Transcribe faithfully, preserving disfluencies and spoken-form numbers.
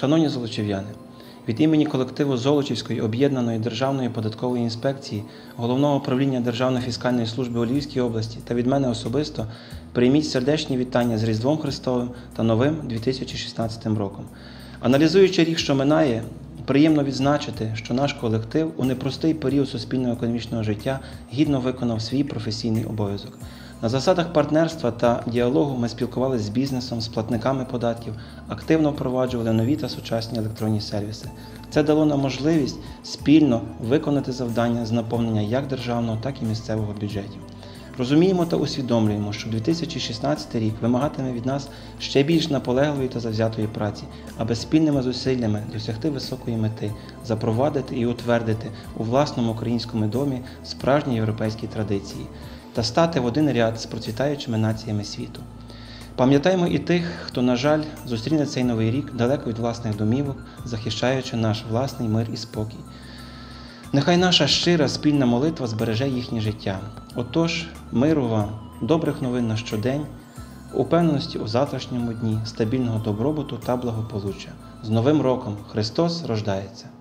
Шановні золочів'яни, від імені колективу Золочівської об'єднаної державної податкової інспекції, Головного управління Державної фіскальної служби у Львівській області та від мене особисто прийміть сердечні вітання з Різдвом Христовим та новим дві тисячі шістнадцятим роком. Аналізуючи рік, що минає, приємно відзначити, що наш колектив у непростий період суспільно-економічного життя гідно виконав свій професійний обов'язок. На засадах партнерства та діалогу ми спілкувалися з бізнесом, з платниками податків, активно впроваджували нові та сучасні електронні сервіси. Це дало нам можливість спільно виконати завдання з наповнення як державного, так і місцевого бюджетів. Розуміємо та усвідомлюємо, що дві тисячі шістнадцятий рік вимагатиме від нас ще більш наполегливої та завзятої праці, аби спільними зусиллями досягти високої мети, запровадити і утвердити у власному українському домі справжні європейські традиції та стати в один ряд з процвітаючими націями світу. Пам'ятаємо і тих, хто, на жаль, зустріне цей новий рік далеко від власних домівок, захищаючи наш власний мир і спокій. Нехай наша щира спільна молитва збереже їхнє життя. Отож, миру вам, добрих новин на щодень, упевненості у завтрашньому дні, стабільного добробуту та благополуччя. З Новим роком! Христос рождається!